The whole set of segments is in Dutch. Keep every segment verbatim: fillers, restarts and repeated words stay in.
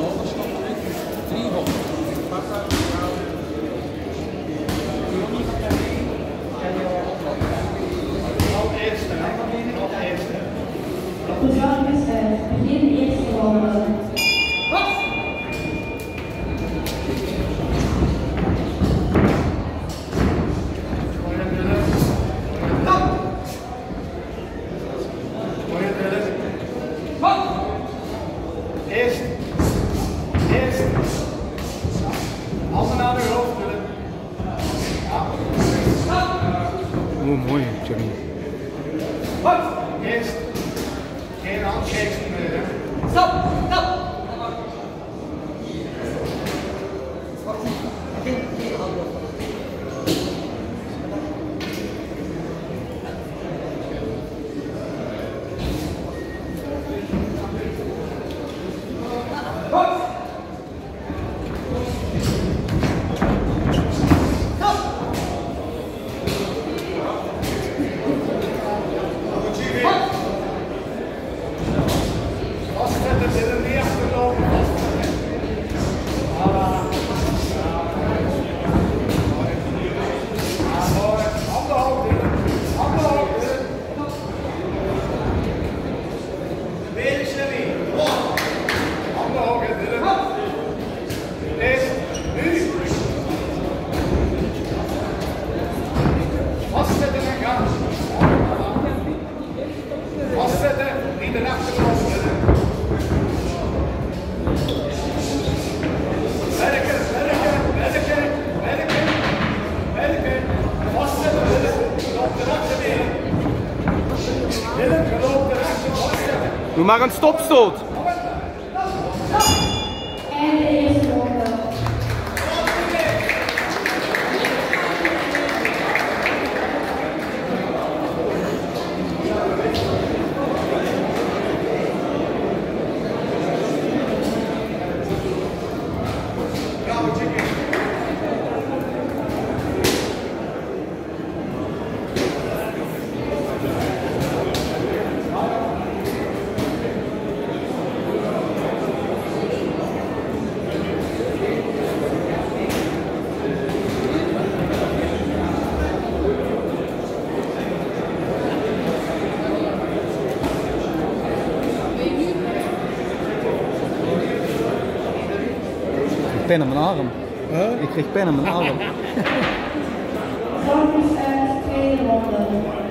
Begin eerste ronde. Eerst, eerst, handen naar de hoofd willen. Oeh, mooi, Jeremy. Eerst, geen handshakes meer. Hè. Stop, stop. Doe maar een stopstoot. En de eerste ronde. Pen aan mijn arm. Huh? Ik kreeg pen aan mijn arm. Dan is er tweede ronde.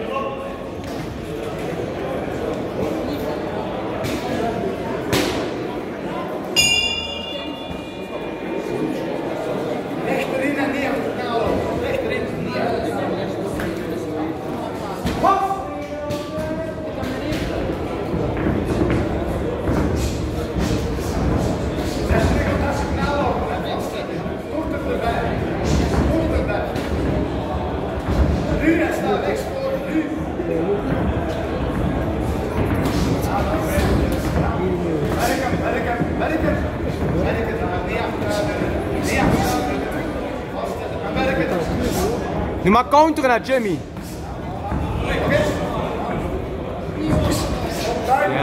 Rechterin en neer op de kanaal. Rechterin en neer. Nu maar counteren naar Jimmy. Ja.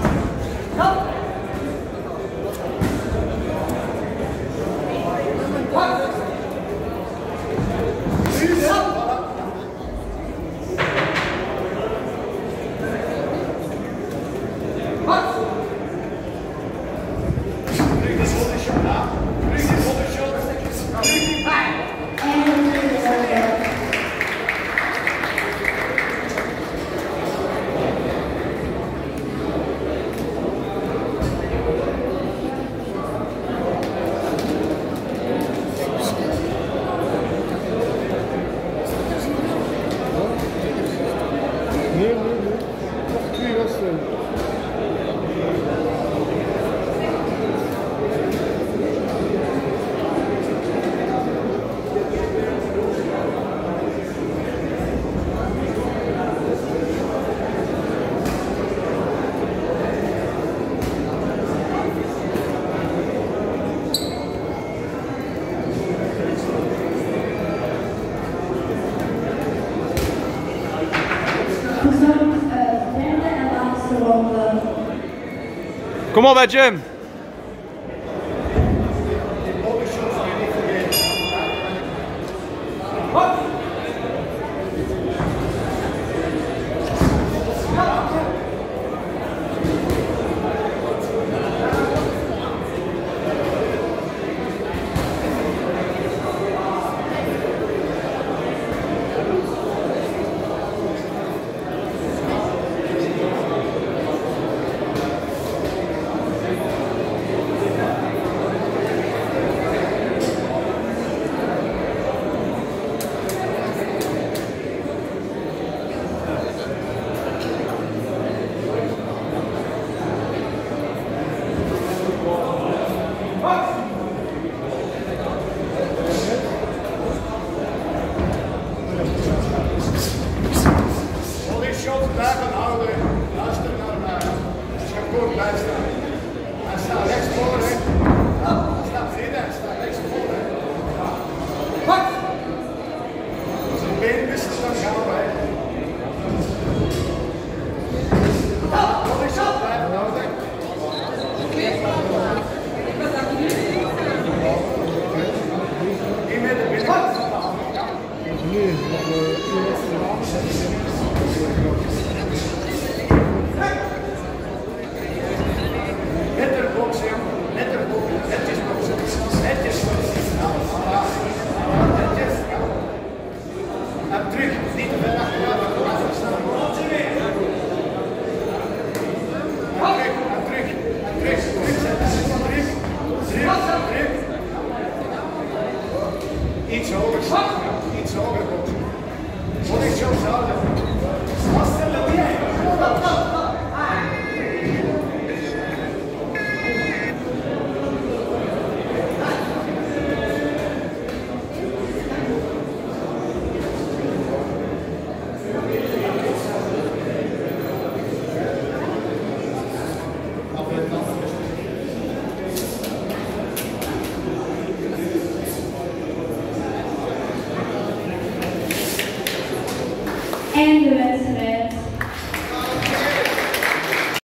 Handen Kom op bij Jim. Back on Howley, luister naar mij. Dus ga goed blijven staan. Hij staat rechts voor, hè. Hij staat verder, hij staat rechts voor, hè. Wat? Als een been wisselt, dan gaan we, hè. Wat is dat? Blijven houden. Hier met de binnenkant van de hand. Nu, iets hoger, iets hoger. Wat is jouw zouden? Wat stellen jij? En de wedstrijd.